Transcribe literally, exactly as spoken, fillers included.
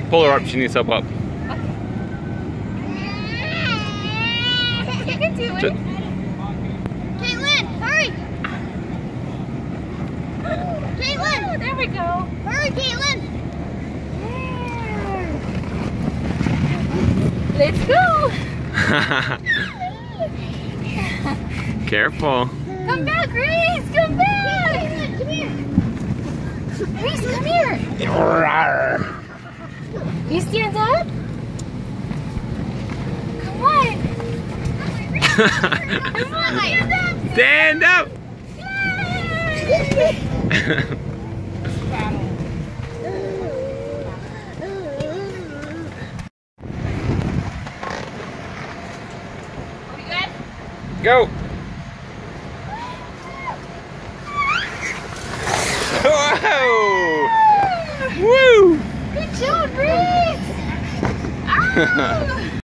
Pull her up, she needs help up. Okay. You can do it. Just Caitlin, hurry! Caitlin! Oh, there we go. Hurry, Caitlin! Let's go. Careful. Come back, Reese. Come back. Caitlin, come here! Reese, come here. You stand up? Come on. Come on, stand up. Stand up! Go! Whoa! Woo! Good job, Reese. Ah.